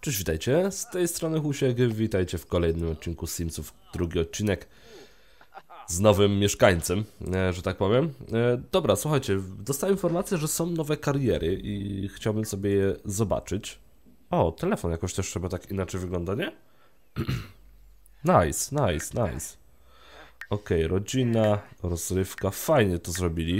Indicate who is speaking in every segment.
Speaker 1: Cześć, witajcie, z tej strony Husiek, witajcie w kolejnym odcinku Simsów, drugi odcinek z nowym mieszkańcem, że tak powiem. Dobra, słuchajcie, dostałem informację, że są nowe kariery i chciałbym sobie je zobaczyć. O, telefon jakoś też chyba tak inaczej wygląda, nie? Nice. Okej, rodzina, rozrywka, fajnie to zrobili.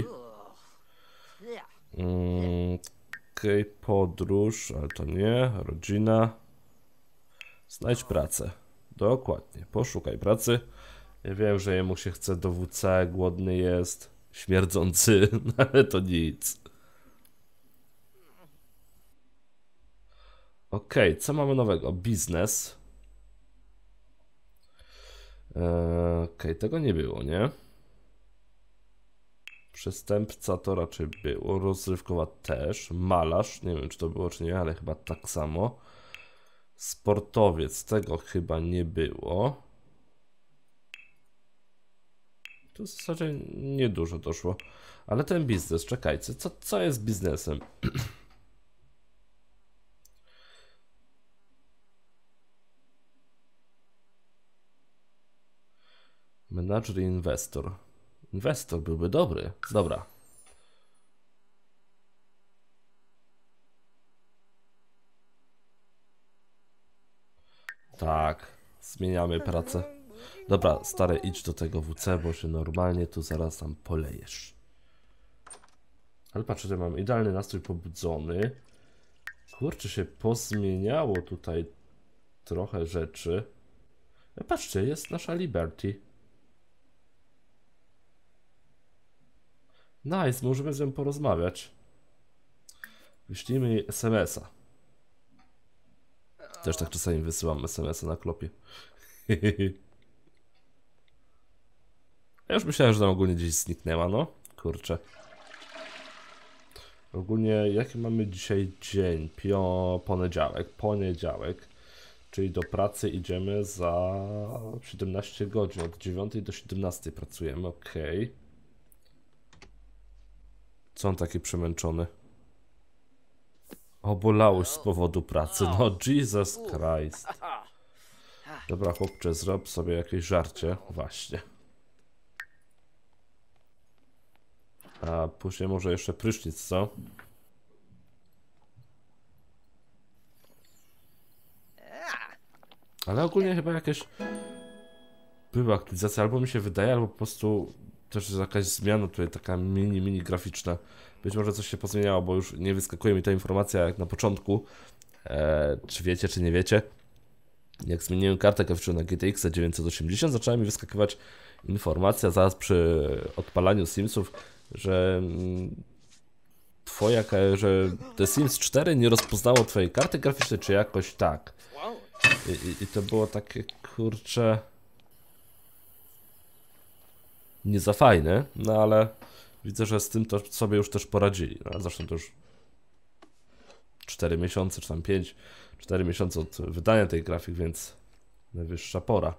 Speaker 1: Okej, podróż, ale to nie, rodzina. Znajdź pracę. Dokładnie, poszukaj pracy. Ja wiem, że jemu się chce do WC, głodny jest, śmierdzący, ale to nic. Okej, co mamy nowego? Biznes. Okej, tego nie było, nie? Przestępca to raczej było, rozrywkowa też, malarz, nie wiem czy to było czy nie, ale chyba tak samo. Sportowiec, tego chyba nie było. To w zasadzie niedużo doszło. Ale ten biznes, czekajcie, co jest biznesem? Menadżer i inwestor. Inwestor byłby dobry. Dobra. Tak, zmieniamy pracę. Dobra, stary, idź do tego WC, bo się normalnie tu zaraz tam polejesz. Ale patrz, tutaj mam idealny nastrój pobudzony. Kurczę, się pozmieniało tutaj trochę rzeczy. Patrzcie, jest nasza Liberty. Nice, możemy z nią porozmawiać. Wyślijmy jej SMS-a. Też tak czasami wysyłam SMS-a na klopie. Ja już myślałem, że tam ogólnie gdzieś zniknęła, no. Kurczę. Ogólnie, jaki mamy dzisiaj dzień? Poniedziałek. Czyli do pracy idziemy za 17 godzin. Od 9 do 17 pracujemy, ok. Co on taki przemęczony? Obolałeś z powodu pracy. No, Jesus Christ. Dobra, chłopcze, zrób sobie jakieś żarcie. Właśnie. A później może jeszcze prysznic, co? Ale ogólnie chyba jakieś była aktualizacja, albo mi się wydaje, albo po prostu też jest jakaś zmiana tutaj, taka mini graficzna. Być może coś się pozmieniało, bo już nie wyskakuje mi ta informacja jak na początku. Czy wiecie, czy nie wiecie? Jak zmieniłem kartę graficzną na GTX 980, zaczęła mi wyskakywać informacja zaraz przy odpalaniu Simsów, że że The Sims 4 nie rozpoznało twojej karty graficznej, czy jakoś tak. I to było takie, kurcze, nie za fajne, no ale widzę, że z tym to sobie już też poradzili. No, zresztą to już 4 miesiące, czy tam 4 miesiące od wydania tej grafik, więc najwyższa pora.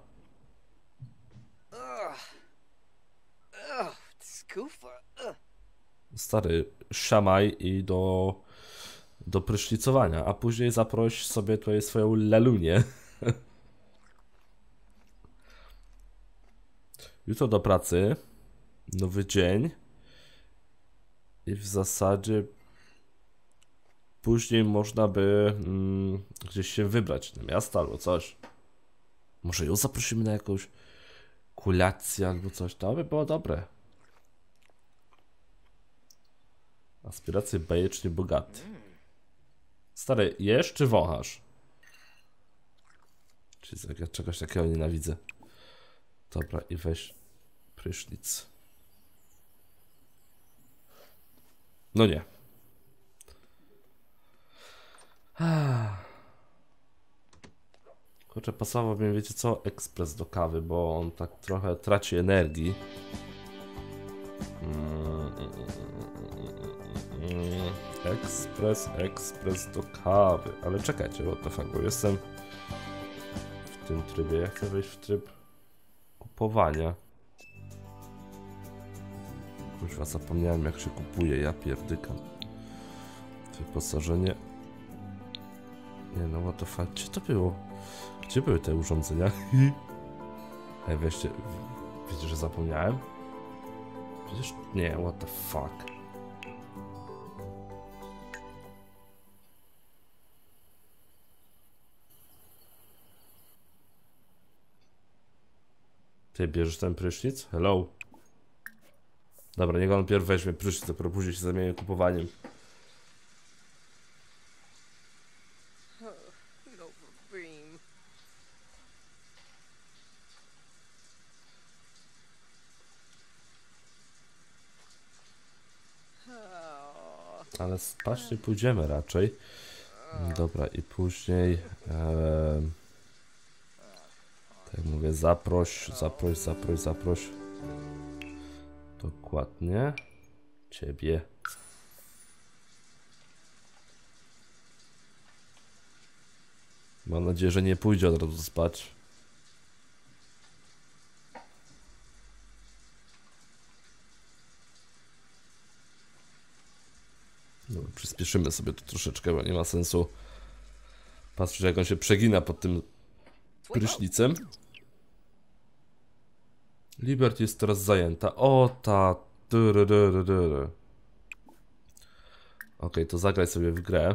Speaker 1: Stary, szamaj i do prysznicowania, a później zaproś sobie tutaj swoją lelunię. Jutro do pracy, nowy dzień i w zasadzie później można by gdzieś się wybrać na miasto albo coś. Może ją zaprosimy na jakąś kolację albo coś, to by było dobre. Aspiracje bajecznie bogaty. Stary, jesz czy wąchasz? Czyli ja czegoś takiego nienawidzę. Dobra, i weź prysznic. No nie. Kurczę, pasowałby mi, wiecie co? Ekspres do kawy, bo on tak trochę traci energii. Ekspres do kawy. Ale czekajcie, what the fuck, bo jestem w tym trybie. Ja chcę wejść w tryb kupowania. Kurwa, zapomniałem jak się kupuje, ja pierdykam. Wyposażenie. Nie no, what the fuck, gdzie to było? Gdzie były te urządzenia? Ej, weźcie, wiecie, że zapomniałem? Przecież, nie, what the fuck. Ty bierzesz ten prysznic? Hello? Dobra, niech on pierw weźmie prysznic, dopiero później się zamieni kupowaniem. Ale spać nie pójdziemy raczej. Dobra, i później tak jak mówię, zaproś. Dokładnie ciebie. Mam nadzieję, że nie pójdzie od razu spać. No, przyspieszymy sobie tu troszeczkę, bo nie ma sensu patrzeć, jak on się przegina pod tym prysznicem. Liberty jest teraz zajęta. O ta. Okej, to zagraj sobie w grę.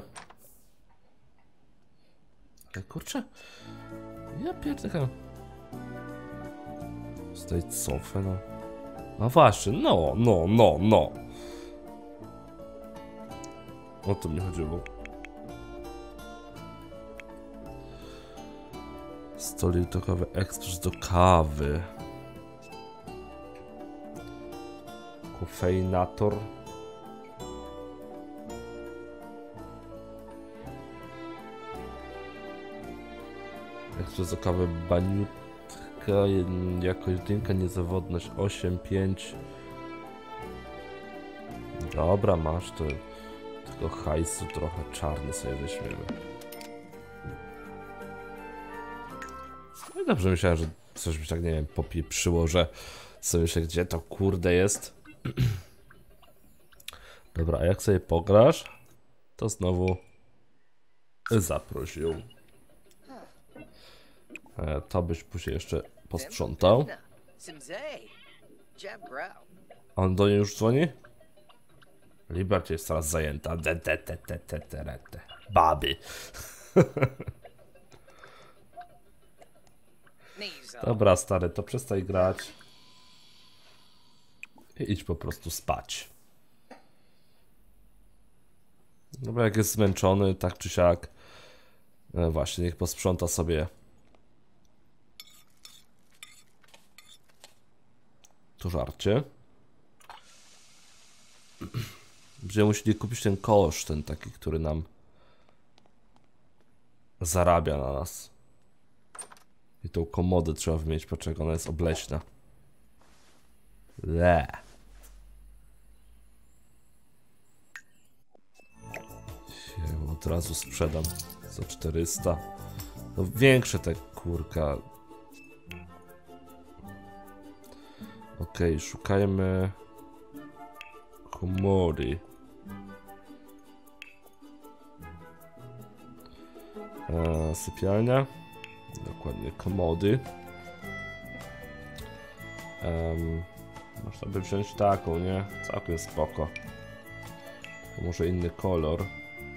Speaker 1: Ale kurczę. Ja pierdolę. Zdaj cofę, no. No właśnie, no. O to mi chodziło. Stolik do kawy, ekspres do kawy. Kofeinator. Ekspres do kawy, baniutka, jako jedynka, niezawodność 8,5. Dobra, masz to. Tylko hajsu trochę, czarny sobie weźmiemy. No i dobrze, myślałem, że coś mi tak, nie wiem, popieprzyło, że sobie myślę, gdzie to kurde jest. Dobra, a jak sobie pograsz, to znowu zaproś ją. To byś później jeszcze posprzątał. On do niej już dzwoni? Liberty jest teraz zajęta. Baby. Dobra, stary, to przestań grać. I idź po prostu spać. Dobra, jak jest zmęczony, tak czy siak. Właśnie, niech posprząta sobie to żarcie. Będziemy musieli kupić ten kosz, ten taki, który nam zarabia na nas. I tą komodę trzeba wymienić, poczekaj, ona jest obleśna. Od razu sprzedam za 400. No większe te kurka. Okej, szukajmy komory. Sypialnia. Dokładnie, komody. Można by wziąć taką, nie? Całkiem spoko. To może inny kolor.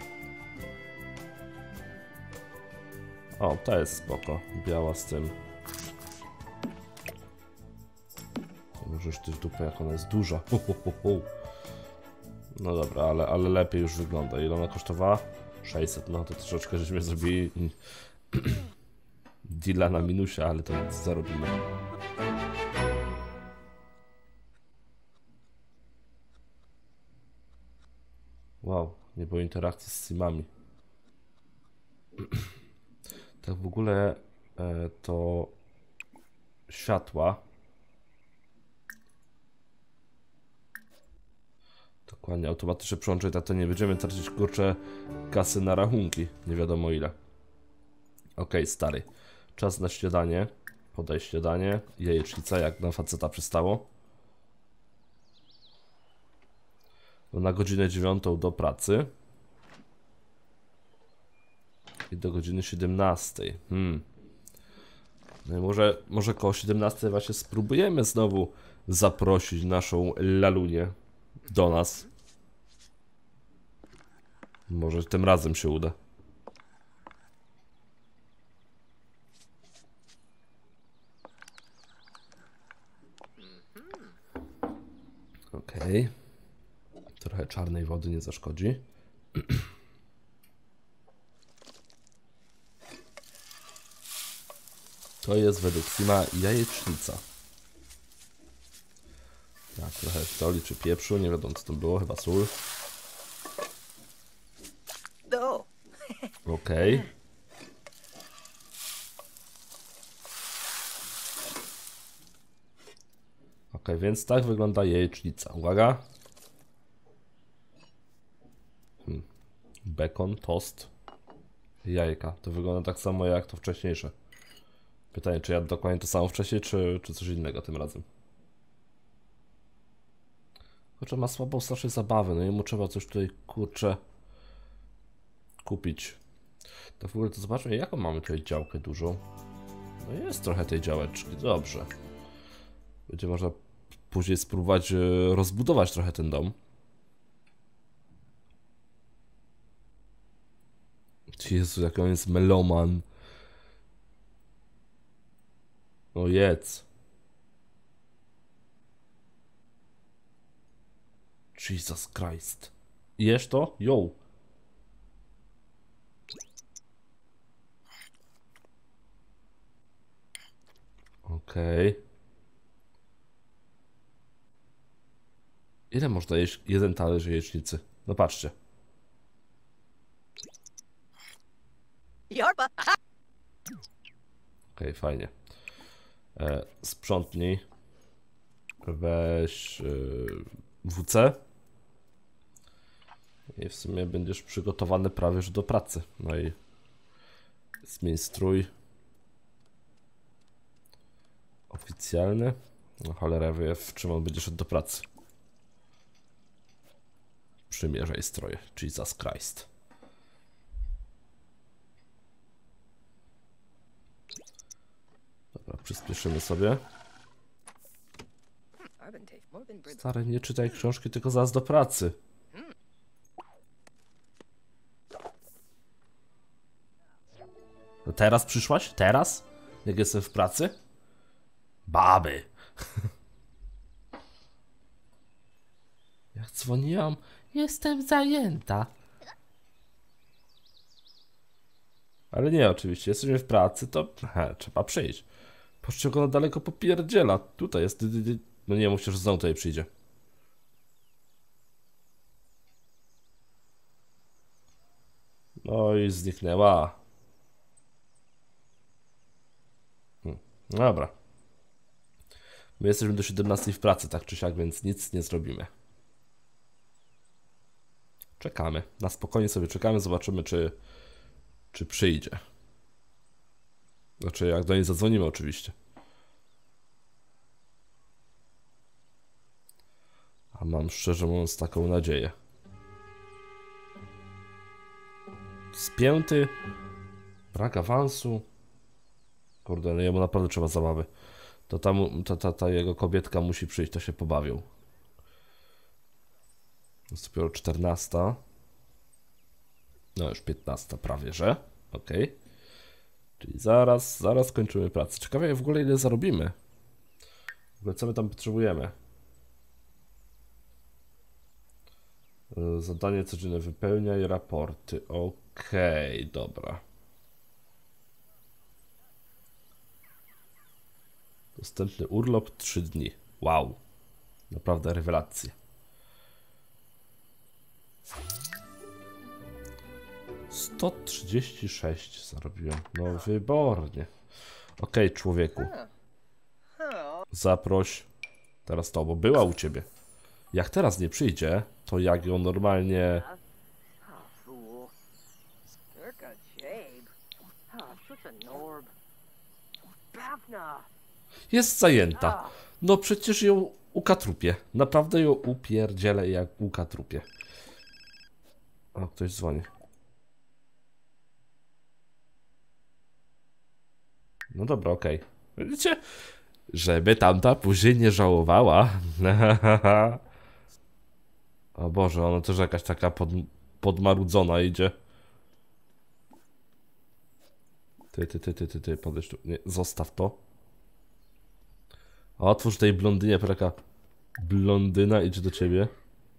Speaker 1: O, ta jest spoko. Biała z tym. Możesz ty w dupę, jak ona jest duża. No dobra, ale lepiej już wygląda. Ile ona kosztowała? 600, no to troszeczkę żeśmy zrobili deala na minusie, ale to zarobimy. Wow, nie było interakcji z simami. Tak w ogóle to światła. Dokładnie, automatyczne przełączenie, to nie będziemy tracić kurczę kasy na rachunki, nie wiadomo ile. Okej, stary, czas na śniadanie. Podaj śniadanie, jajecznica, jak na faceta przystało. Na godzinę 9 do pracy. I do godziny 17. No i może koło 17 właśnie spróbujemy znowu zaprosić naszą Lalunię do nas. Może tym razem się uda. Okej. Trochę czarnej wody nie zaszkodzi. To jest według Sima jajecznica. Tak, trochę soli czy pieprzu, nie wiadomo co to było, chyba sól. Okej. Okej, więc tak wygląda jajecznica. Uwaga. Bekon, tost, jajka. To wygląda tak samo jak to wcześniejsze. Pytanie, czy ja dokładnie to samo wcześniej, czy coś innego tym razem. Kurczę, ma słabą strasznie zabawę, no i mu trzeba coś tutaj, kurczę, kupić. To w ogóle to zobaczmy, jaką mamy tutaj działkę dużą. No jest trochę tej działeczki, dobrze. Będzie można później spróbować rozbudować trochę ten dom. Jezu, jak on jest meloman. No jedz. Jesus Christ. Jesz to? Yo. Okej. Ile można jeść jeden talerz jajecznicy? No patrzcie. Okej, fajnie. Sprzątnij. Weź WC. I w sumie będziesz przygotowany prawie już do pracy. No i zmień strój. Oficjalny. No cholera wie, w czym on będzie szedł do pracy. Przymierzaj stroje. Jesus Christ. Dobra, przyspieszymy sobie. Stary, nie czytaj książki, tylko zaraz do pracy. No teraz przyszłaś? Teraz? Jak jestem w pracy? Baby. Jak dzwoniłam, jestem zajęta. Ale nie, oczywiście, jesteśmy w pracy, to trzeba przyjść. Patrzcie, jak ona daleko popierdziela. Tutaj jest. No nie, musisz znowu tutaj przyjdzie. No i zniknęła. Dobra. My jesteśmy do 17 w pracy, tak czy siak, więc nic nie zrobimy. Czekamy. Na spokojnie sobie czekamy, zobaczymy, czy przyjdzie. Znaczy, jak do niej zadzwonimy, oczywiście. A mam szczerze mówiąc taką nadzieję. Spięty. Brak awansu. Kurde, no jemu naprawdę trzeba zabawy. To ta jego kobietka musi przyjść, to się pobawią. Jest dopiero 14. No już 15 prawie, że? Okej. Czyli zaraz kończymy pracę. Ciekawe w ogóle ile zarobimy. W ogóle co my tam potrzebujemy? Zadanie codzienne wypełniaj raporty. Okej, dobra. Dostępny urlop 3 dni. Wow. Naprawdę rewelacja. 136 zarobiłem. No wybornie. Okej, człowieku. Zaproś. Teraz to, bo była u ciebie. Jak teraz nie przyjdzie, to jak ją normalnie... Jest zajęta. No przecież ją ukatrupie. Naprawdę ją upierdzielę jak ukatrupie. O, ktoś dzwoni. No dobra, okej. Widzicie? Żeby tamta później nie żałowała. O Boże, ona też jakaś taka podmarudzona idzie. Ty, podejdź tu. Nie, zostaw to. Otwórz tej blondynie, taka blondyna idzie do ciebie.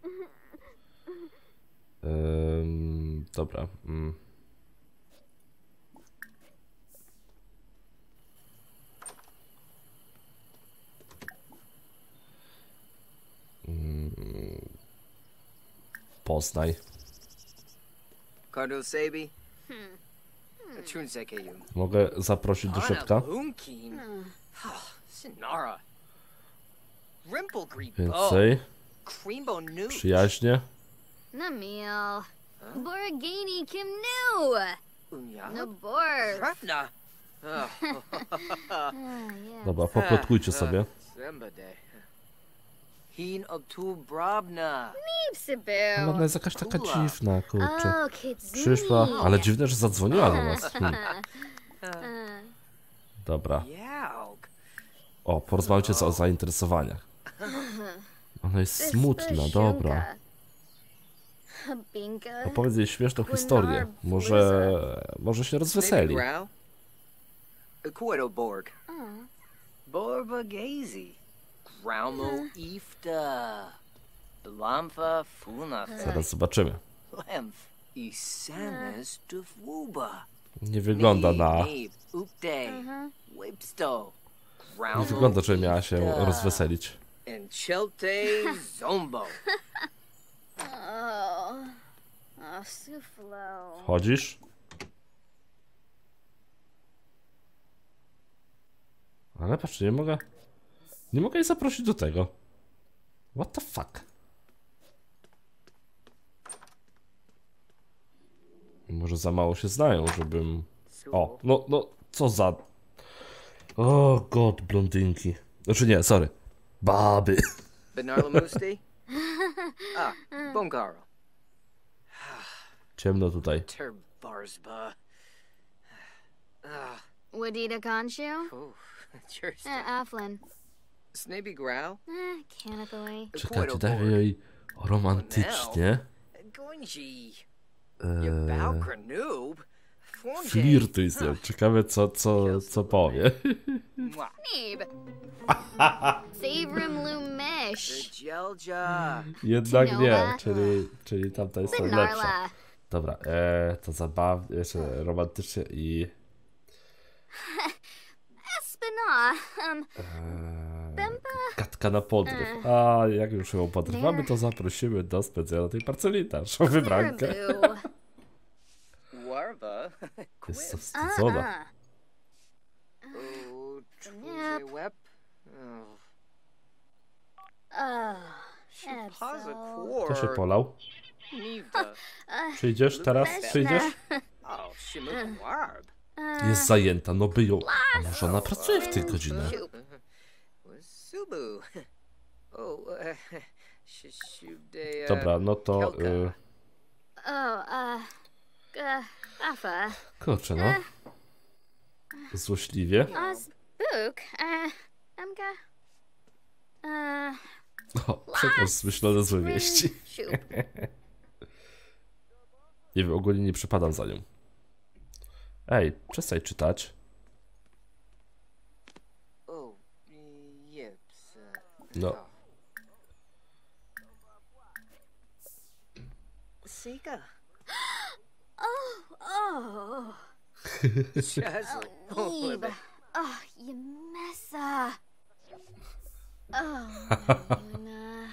Speaker 1: Dobra. Poznaj.
Speaker 2: Cardo Sabi. Chunseke yun.
Speaker 1: Mogę zaprosić do środka?
Speaker 2: Lunkin. Sinara. Rimple Creep.
Speaker 1: Więcej.
Speaker 2: Creambo News.
Speaker 1: Przyjaźnie.
Speaker 3: Namil. Boragini Kim Nu.
Speaker 2: Unya.
Speaker 3: Nabor.
Speaker 2: Trapna.
Speaker 3: Yeah.
Speaker 1: Dobra, poplotkujcie sobie.
Speaker 2: Sembade. Hin Obtu Brabna.
Speaker 1: Ale ona jest jakaś taka dziwna, kurczę.
Speaker 3: Oh, Kitsune.
Speaker 1: Przyszła, ale dziwne, że zadzwoniła do nas. Dobra.
Speaker 2: Yaug.
Speaker 1: O, porozmawiajcie o zainteresowaniach. Ona jest smutna, dobra.
Speaker 3: Binka.
Speaker 1: Opowiedz jej śmieszną historię. Może się rozweseli.
Speaker 2: Quedo Borg. Borba Gazy. Graumo Ifta. Blamfa Funafe.
Speaker 1: Zaraz zobaczymy.
Speaker 2: Lemf Isanes Dufwuba.
Speaker 1: Nie wygląda na...
Speaker 2: Upte. Wipsto.
Speaker 1: Nie wygląda, że miała się rozweselić.
Speaker 2: And Chelte Zombo.
Speaker 3: Oh. Oh, Suflo.
Speaker 1: Chodzisz? Ale patrz, nie mogę... Nie mogę jej zaprosić do tego. What the fuck? Może za mało się znają, żebym... O, no, co za... O, god, blondynki. Znaczy nie, sorry. Baby.
Speaker 2: Benarla Musti? Bonkaro.
Speaker 1: Ciemno tutaj.
Speaker 2: Terbarsba.
Speaker 3: Wadida Konshu?
Speaker 2: Cheers.
Speaker 3: Aflin.
Speaker 2: Snaby Growl?
Speaker 3: Canathoy.
Speaker 1: Czekajcie, daj jej romantycznie.
Speaker 2: Gunji. Yabal Noob.
Speaker 1: Flirtuj z nią. Ciekawe co powie.
Speaker 3: Neeb. Savrim Lumesh.
Speaker 2: Jelja.
Speaker 1: Jednak nie, czyli tamta jest lepsza.
Speaker 3: Benarla.
Speaker 1: Dobra, to zabawnie, jeszcze romantycznie i...
Speaker 3: Espina.
Speaker 1: Gadka na podryw. A jak już ją podrywamy, to zaprosimy do specjalnej parceli naszą wybrankę.
Speaker 3: Marabou.
Speaker 2: Warba.
Speaker 1: Jest zawstydzona.
Speaker 2: Truje Web.
Speaker 1: Kto się polał?
Speaker 2: Nivda.
Speaker 1: Przyjdziesz teraz? Przyjdziesz?
Speaker 2: Oh, Shimuk Warb.
Speaker 1: Jest zajęta, no by ją... A może ona pracuje w tych godzinach?
Speaker 2: Subu. Oh, Shishude.
Speaker 1: Dobra, no to...
Speaker 3: Afa.
Speaker 1: Kurczę, no. Złośliwie.
Speaker 3: Book. Amka.
Speaker 1: O, przekaż zmyślone złe wieści.
Speaker 3: Shoop.
Speaker 1: Nie wiem, ogólnie nie przypadam za nią. Ej, przestań czytać.
Speaker 2: Oh, yips.
Speaker 1: No.
Speaker 2: Sika.
Speaker 3: Oh.
Speaker 2: Shazzle.
Speaker 3: Neeb. Oh, you messa. Oh, Luna.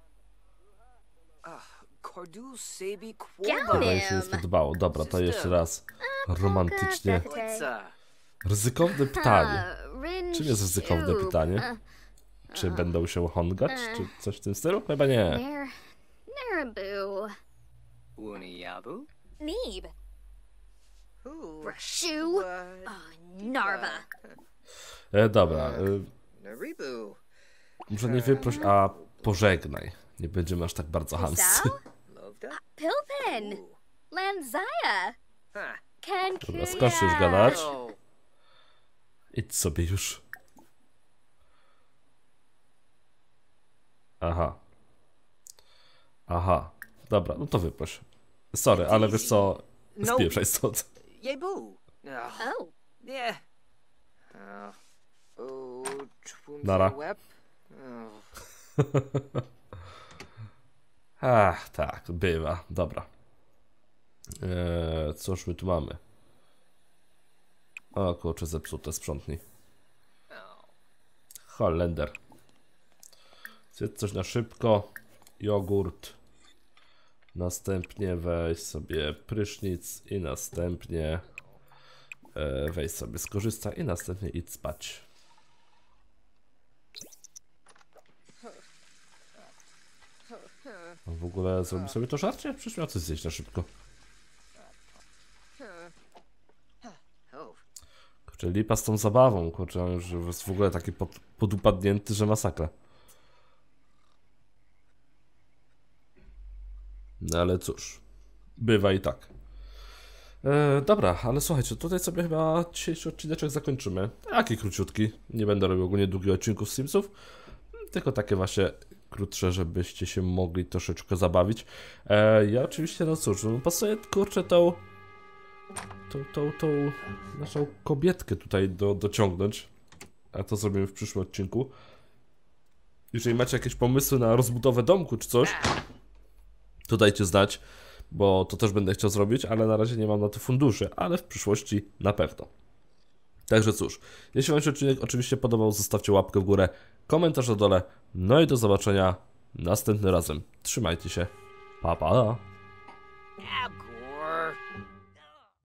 Speaker 2: Cordu Sabi
Speaker 3: Gal-
Speaker 2: Quoba.
Speaker 1: Chyba jej się nie spodobało. Dobra, to jeszcze raz. Romantycznie.
Speaker 2: Pizza.
Speaker 1: Ryzykowne pytanie.
Speaker 3: Rin
Speaker 1: Czym jest ryzykowne
Speaker 3: Shoop.
Speaker 1: pytanie? Czy będą się hongać? Czy coś w tym stylu? Chyba nie.
Speaker 3: Naraboo.
Speaker 2: Wuniyabu.
Speaker 3: Neeb.
Speaker 2: Who?
Speaker 3: Shoe. Narva.
Speaker 1: Dobra,
Speaker 2: Naribu.
Speaker 1: może nie wyproś, a pożegnaj. Nie będziemy aż tak bardzo chamscy.
Speaker 3: Sal?
Speaker 2: Lovda.
Speaker 3: Pilpin. Lanzaya.
Speaker 2: Ha.
Speaker 3: Cancun.
Speaker 1: Dobra, skończcie już gadać.
Speaker 2: Oh.
Speaker 1: Idź sobie już. Aha. Aha. Dobra, no to wyproś. Sorry, ale wiesz co? Spieprzaj stąd.
Speaker 2: Yay boo.
Speaker 3: Oh.
Speaker 2: Yeah.
Speaker 1: Nara.
Speaker 2: Web.
Speaker 1: Ach, tak, bywa. Dobra. Cóż my tu mamy? O kurczę, zepsute, sprzątnij. Holender. Zjedz coś na szybko. Jogurt. Następnie weź sobie prysznic i następnie weź sobie skorzystaj i następnie idź spać. W ogóle zrobi sobie to żarcie? Przecież miał coś zjeść na szybko. Kurczę, lipa z tą zabawą, kurczę, on już jest w ogóle taki podupadnięty, że masakra. No ale cóż, bywa i tak. Dobra, ale słuchajcie, tutaj sobie chyba dzisiejszy odcineczek zakończymy. Taki króciutki, nie będę robił ogólnie długich odcinków z Simsów, tylko takie właśnie krótsze, żebyście się mogli troszeczkę zabawić. Ja oczywiście, no cóż, pasuje, kurczę, tą naszą kobietkę tutaj dociągnąć, a to zrobimy w przyszłym odcinku. Jeżeli macie jakieś pomysły na rozbudowę domku czy coś, to dajcie znać, bo to też będę chciał zrobić, ale na razie nie mam na to funduszy, ale w przyszłości na pewno. Także cóż, jeśli wam się odcinek oczywiście podobał, zostawcie łapkę w górę, komentarz na dole, no i do zobaczenia następnym razem. Trzymajcie się, pa pa!